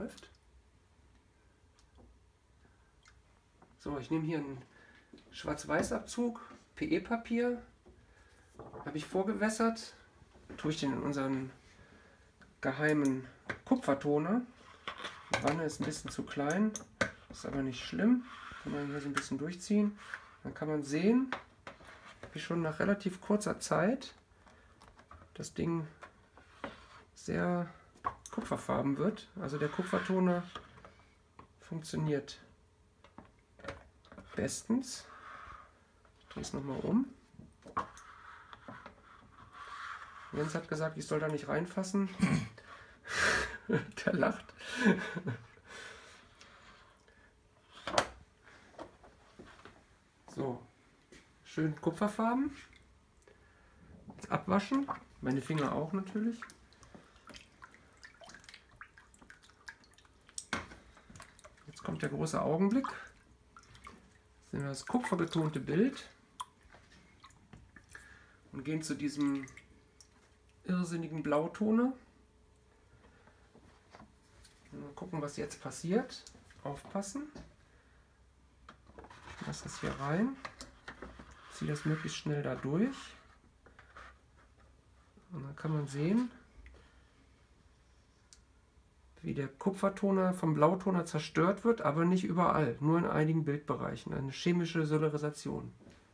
läuft. So, ich nehme hier einen Schwarz-Weiß-Abzug, PE-Papier, habe ich vorgewässert, tue ich den in unseren geheimen Kupfertoner. Die Wanne ist ein bisschen zu klein, ist aber nicht schlimm. Kann man hier so ein bisschen durchziehen. Dann kann man sehen, wie schon nach relativ kurzer Zeit das Ding sehr kupferfarben wird. Also der Kupfertoner funktioniert bestens. Ich drehe es nochmal um. Jens hat gesagt, ich soll da nicht reinfassen. Der lacht. So, schön Kupferfarben. Jetzt abwaschen. Meine Finger auch natürlich. Jetzt kommt der große Augenblick. Jetzt nehmen wir das kupferbetonte Bild und gehen zu diesem irrsinnigen Blautoner. Mal gucken, was jetzt passiert. Aufpassen. Ich lasse das hier rein. Ziehe das möglichst schnell da durch. Und dann kann man sehen, wie der Kupfertoner vom Blautoner zerstört wird, aber nicht überall, nur in einigen Bildbereichen. Eine chemische Solarisation.